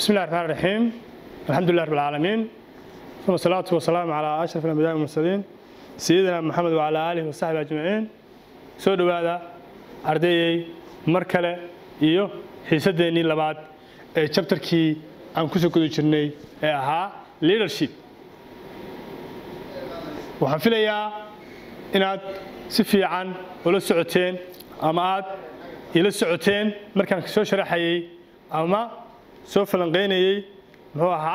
بسم الله الرحمن الرحيم الحمد لله رب العالمين ثم الصلاة والسلام على أشرف الأنبياء والمرسلين سيدنا محمد وعلى آله وصحبه أجمعين soo dhawaada ardayay mar kale iyo xiisadeennii labaad ee chapterkii aan ku soo guda jirnay ee ahaa leadership waxaan filayaa inaad si fiican ula socoteen ama aad ila socoteen markaan soo sharaxayay ama soo falanqeynayay muxuu ahaa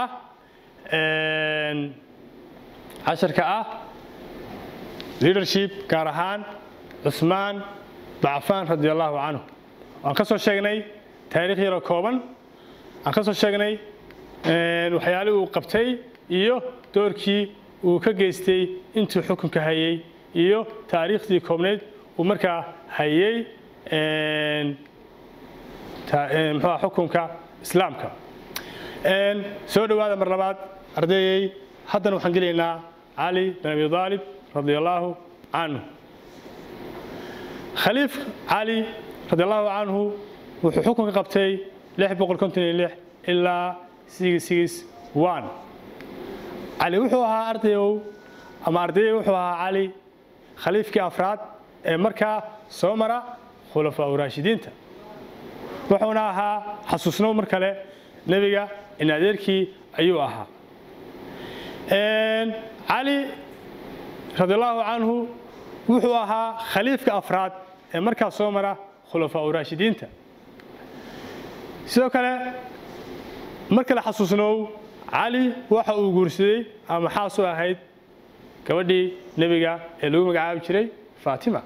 casharka ah leadership gaar ahaan عثمان بعفان رضي الله عنه aan ka soo sheegnay taariikh yar oo kooban aan ka soo sheegnay waxyaalaha uu qabtay iyo doorkii uu ka geystay intuu xukunka hayay iyo taariikhdii koobneed uu markaa hayay muxuu xukunka islaamka soo dhawaada mar labaad ardayay haddana waxaan gelaynaa Ali bin Abi Talib radiyallahu anhu خليفة علي رضي الله عنه وحكم قبتي لح بقول كنتني لح إلا 661 علي وحوها أرضيو أما أرضيو وحوها علي خليفة كأفراد مركا سومرة خلفاء راشدين وحوناها حسوسنا مركله نبيا إن أديركي أيوها علي رضي الله عنه wuxuu ahaa khaliifka afraad ee markaa soo mara khulafaa raashidiinta sidoo kale marka la xasuusnoow Ali waxa uu guursaday ama xaas u ahayd gabadhii nabiga ee lagu magacaabi jiray Fatima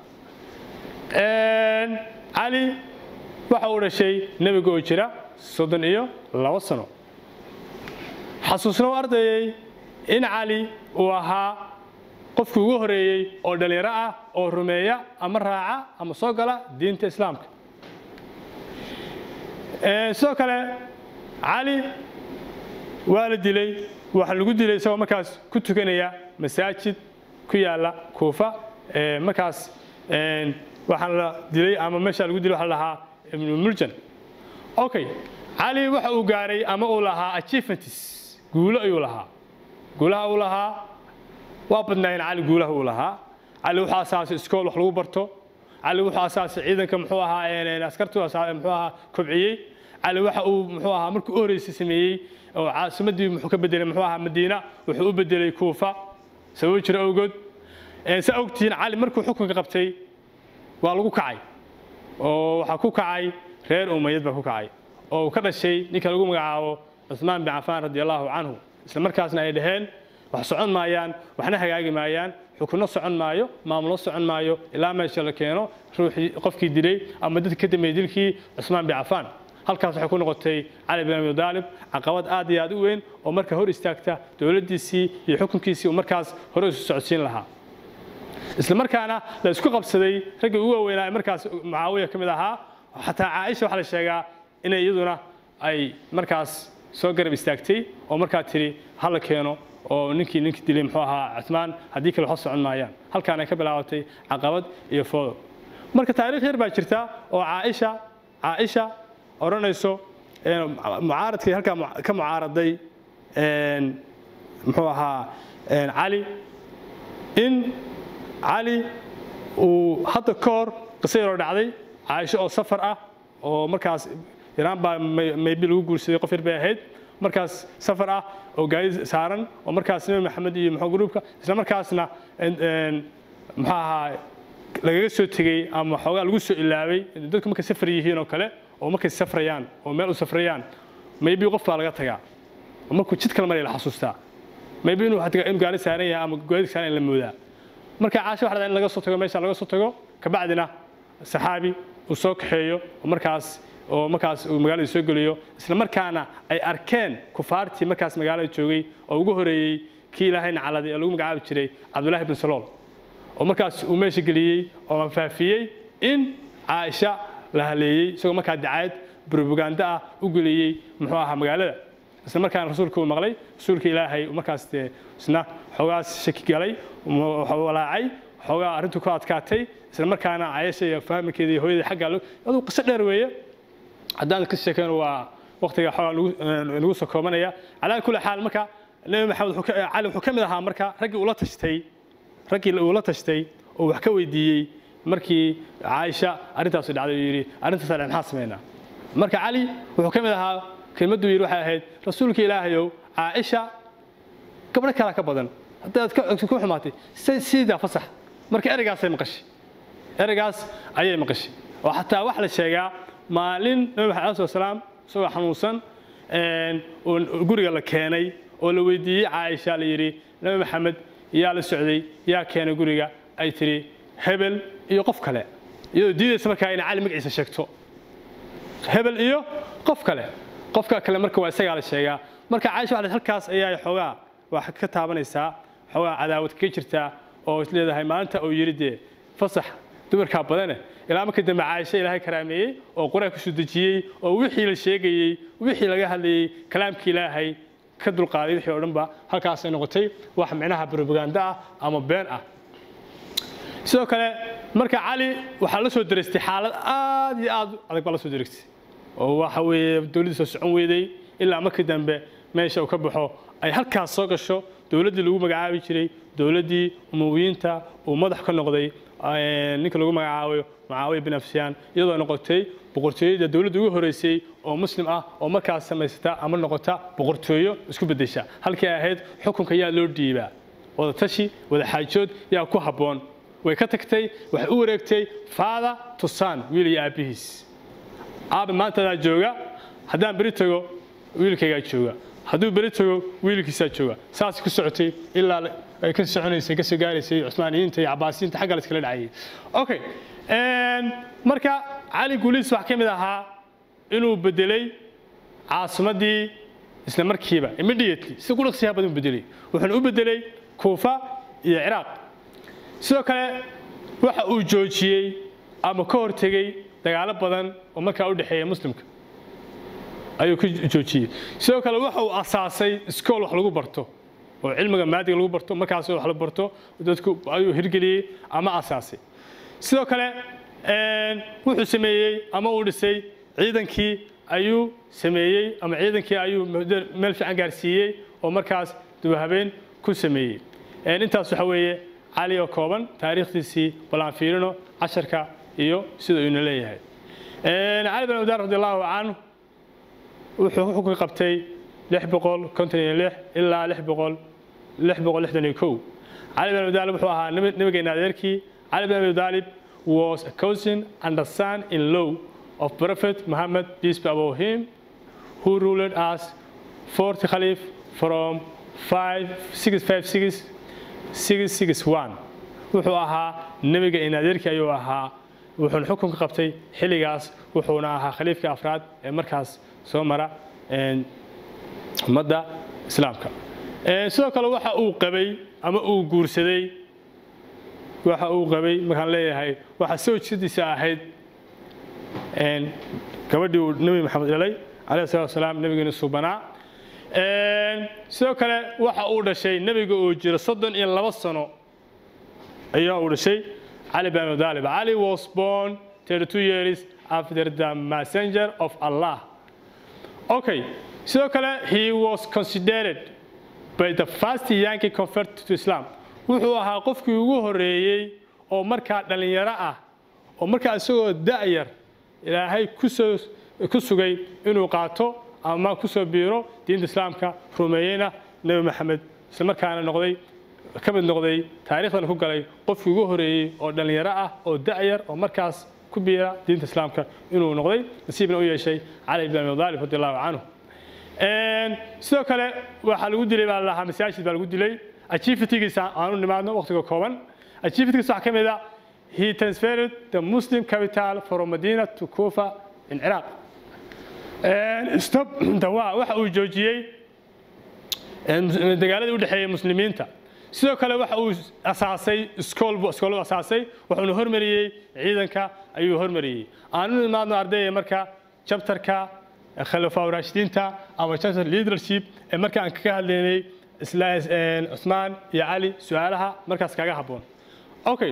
Ali waxa uu dhashay nabiga oo jira 32 sano xasuusnoow ardayay in Ali uu ahaa qofkii ugu horeeyay oo dhalinyaro ah oo rumeeya ama raaca ama soo gala diinta islaamka sidoo kale Ali waa la dilay waxa lagu dilay isagoo markaas ku tukanaya masaajid ku yaala Kuufa markaas waxaan la dilay ama meesha lagu dilay waxa la lahaa ibn Muljan okay Ali waxa uu gaaray ama uu lahaa achievements guulo ayuu lahaa guulaha uu lahaa وابدنا علي قوله ولها علي وحى أساس إسكول وحلو برتو علي وحى أساس عيدا كمحوها يعني أسكرتو أساس محوها كبعي علي وحى محوها مركو أوريس سمي أو عاصمة محوك بدل محوها مدينة وحو بدل كوفة سوي شر أوجد سأوقتين علي مركو حكم قبتي والو كعي أو حكو كعي غير أميد بكو كعي أو كذا شيء نكلو مجاو عثمان بن عفان رضي الله عنه إسلام مركزنا يدهن وحصعون مايان وحنا هجاجي مايان حكونا صعون مايو ماملو صعون مايو إلا ما يشل كينو روحي قفكي دلي أما دت كده ميدلكي عثمان بعفان هل كان حكون قتي علي بن أبي طالب عقبات آدي وين ومركز هور استاكته دولة دي سي يحكم كيسي ومركز هور السعوديين لها إسلام مركانا لا يسكو قبصدي رجع هو وين مركز معاوية كملها حتى عائشة وحلا الشجاع إن يدنا أي مركز سوقر بيستاكتي ومركز تري هلا كينو oo ninkii dilay muxuu ahaa Uthman hadii kale wax socon maayaan halkaan ay ka bilaawatay caqabad iyo foodo marka taariikh yar baa jirta oo Aisha oranayso mucaaradkii halkaan ka mucaaraday muxuu ahaa Ali in Ali uu hadda koor qisayro dhacday Aisha oo safar ah oo markaas Iran baa maybe lagu guursaday qof yar bay ahayd markaas safar ah oo gaari saaran oo markaas Nabi Maxamed iyo maxaa gruubka isla markaasna maxaa ahaa laga soo tagay ama xogaa lagu soo ilaabay dadku markay safar yihiin oo kale oo markay safrayaan oo meel u safrayaan maybe qof baa laga tagaa markuu jid kale maray la xasuustaa maybe inuu hadda in gaari saaran yahay ama gaari saaran la moodaa marka caasho waxa in laga soo tago meesha laga soo tago ka bacdina saxaabi uu soo kaxeeyo oo markaas uu magaalada soo galiyo isla markaana ay arkeen kufaartii markaas magaalada joogay oo ugu horeeyay kii Ilaahayna caladay ee lagu magacaabi jiray Abdullah ibn Salool oo markaas uu meesha galiyay oo faafiyay in Aisha la haleeyay isagoo markaa dacayad propaganda ah u galiyay muxuu ahaa magaalada isla markaana rasuulku uu maqlay rasuulka Ilaahay markaas isna xogaas shaki galay walaacay xogaa arintu ku adkaatay isla markaana Aisha iyo fahamkeedii hooyadii xagga loo qiso dheer weeye haddaan ka sheekayno waa waqtiga lagu soo koobanaya calaa kulli xaal marka nabi maxamed cali wuxuu ka mid ahaa marka raggii uu la tashtay oo wax ka weydiiyey markii Aisha arintaas dhacday yiri arintaas aan maxaa sameynaa marka cali wuxuu ka mid ahaa kelmaddu yiri waxay ahayd rasuulka ilaahayow Aisha gabadha kala ka badan haddaad ku xumaatay sida fasax marka eraygaas ayay maqashay oo xataa wax la sheegaa maalin nabi maxamed sallallahu alayhi wasallam soo xanuunsan oo guriga la keenay oo la weydiiyay Aisha la yiri nabi maxamed yaa la socday yaa keenay guriga ay tiri hebel iyo qof kale iyadoo diidaysa markaa in cali magaciisa sheegto hebel iyo qof kale qofka kale marka waa isaga la sheegaa marka Aisha waxay halkaas ayay xogaa wax ka taabanaysaa xogaa cadaawad ka jirta oo isleedahay maanta oo yiri fasax dumarka badan ilaa markii dambe Aisha ilaahay karaameeyay oo quraan ku soo dejiyay oo wixii la sheegayay wixii laga hadlayay kalaamkii ilaahay ka dulqaaday wixii oo dhanba halkaas ay noqotay wax macnaha propaganda ama been ah sidoo kale marka cali waxa la soo diristay xaalad aad iyo aad adag baa la soo diristay oo waxa weeye dawladda soo socon weeday ilaa markii dambe meesha uu ka baxo ay halkaas soo gasho dawladda lagu magacaabi jiray dawladdii umawiyiinta oo madax ka noqday ninka lagu magacaabayo Muawiya bin Sufyaan iyadoo noqotay boqortooyada dawladda ugu horeysay oo muslim ah oo markaas samaysata ama noqota boqortooyo isku bedesha halkii ahayd xukunka yaa loo dhiibaa wada tashi wada xaajood yaa ku haboon way ka tagtay wax u wareegtay father to son wiil iyo aabihiis maanta jooga haddaan bari tago wiilkayga jooga hadduu bari tago wiilkiisa jooga saas ku socotay ilaa ay ka soconaysay ka soo gaaraysay Usmaaniyiinta iyo Cabbaasiyiinta xagga la iskala dhacay okay marka cali guulis wax kamid ahaa inuu bedelay caasimadii isla markiiba immediately si ku dhaqsiya badan bedelay wuxuu u bedelay Kuufa iyo Ciraaq sidoo kale waxa uu joojiyay ama ka hortagay dagaalo badan oo markaa u dhaxeeyay muslimka ayuu ku joojiyay sidoo kale waxa uu asaasay iskool wax lagu barto oo cilmiga maadiga lagu barto markaas wax la barto dadku ayuu hirgeliyay ama asaasay sidoo kale wuxuu sameeyay ama uu dhisay ciidankii ayuu sameeyay ama ciidankii ayuu meel fiican gaarsiiyay oo markaas dib habeen ku sameeyay intaas waxa weeye cali oo kooban taariikhdiisii balaan fiirino 10ka iyo sida uu leeyahay cali bin Abi Talib radiyallahu anhu wuxuu xukun qabtay 656 ilaa 661 cali bin Abi Talib wuxuu ahaa nabigeena adeerkii cali bin Abi Talib was a cousin and a son-in-law of Prophet Muhammad peace be upon him who ruled as 4th Caliph from 661 wuxuu ahaa nabiga in adeerkii ayuu ahaa wuxuu xukun ka qabtay xilligaas wuxuuna ahaa khaliifka afraad ee markaas soo mara ummadda islaamka sidoo kale waxa uu qabay ama uu guursaday markaan leeyahay waxa soo jeediisa ahayd gabadhii uu nabi maxamed dhalay alayhi salaatu wasalaam nabigeena subanaa sidoo kale waxa uu dhashay nabiga oo jira 32 sano ayaa uu dhashay Ali bin Abi Talib. Ali was born 32 years after the messenger of Allah. Okay, sidoo kale he was considered by the first Yankee convert to Islam. Wuxuu ahaa qofkii ugu horeeyay oo markaa dhalinyaro ah oo markaa isagoo da'yar ilaahay ku sugay inuu qaato ama ku soo biiro diinta islaamka rumeeyayna nabi maxamed isla markaana noqday ka mid noqday taariikhdan ku galay qofkii ugu horeeyay oo dhalinyaro ah oo da'yar oo markaas ku biira diinta islaamka inuu noqday nasiibna u yeeshay cali bin Abi Talib radiyallahu anhu sidoo kale waxa lagu dilay baa lahaa masaajid baa lagu dilay achievementigiisa aanu nimaadno waqtiga kooban achievementigiisa waxa kamid ah he transferred the Muslim capital from Medina to Kufa in Iraq stop waxa uu joojiyay dagaaladii u dhaxeeyay muslimiinta sidoo kale waxa uu asaasay iskool asaasay wuxuuna hormariyay ciidanka ayuu hormariyay aanu nimaadno ardayda marka chapterka khilaafa raashidiinta ama chapter leadership ee marka aan kaga hadlaynay Uthman iyo Ali su'aalaha markaas kaga haboon okay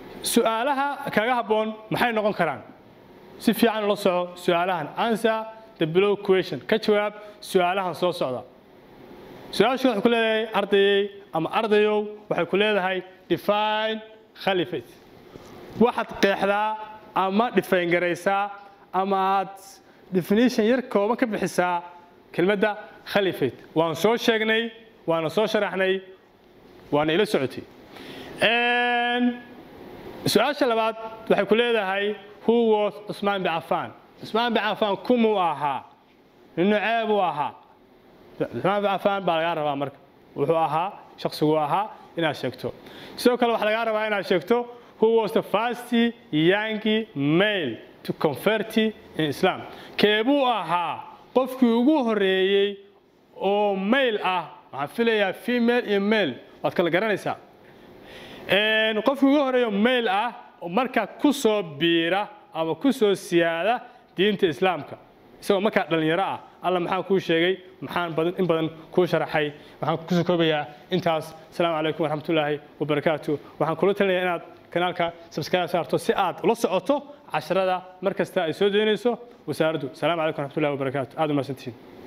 su'aalaha kaga haboon maxay noqon karaan si fiican loo soco su'aalahan answer the below question ka jawaab su'aalahan soo socda su'aashu waxay ku leedahay ardayay ama ardayow waxay ku leedahay define caliphate waxaad qeexdaa ama define garaysaa ama aad definition yar kooban ka bixisaa kelmadda caliphate waan soo sheegnay waana soo sharaxnay waana ila socotay su'aasha labaad waxay ku leedahay who was Usman bin Affan Usman bin Affan kumu ahaa nuuceeb uu ahaa Usman bin Affan baa laga rabaa marka wuxuu ahaa shakhsigu ahaa inaad sheegto sidoo kale waxa laga rabaa inaad sheegto who was the first young male to convert in Islam keebuu ahaa qofkii ugu horeeyay oo male ah waxaan filayaa female iyo male waad kala garanaysaa qofkii ugu horeeyo male ah oo markaa ku soo biira ama ku soo siyaada diinta islaamka isagoo markaa dhalinyaro ah alla maxaan kuu sheegay maxaan in badan kuu sharaxay waxaan ku soo koobayaa intaas asalaamu calaykum waraxmatullaahi wabarakaatu waxaan kula talinayaa inaad kanaalka subscribe saarto si aad ula socoto casharada mar kasta ay soo doonayso wasaaraddu asalaamu calaykum waraxmatullaahi wabarakaatu aad u mahadsantihiin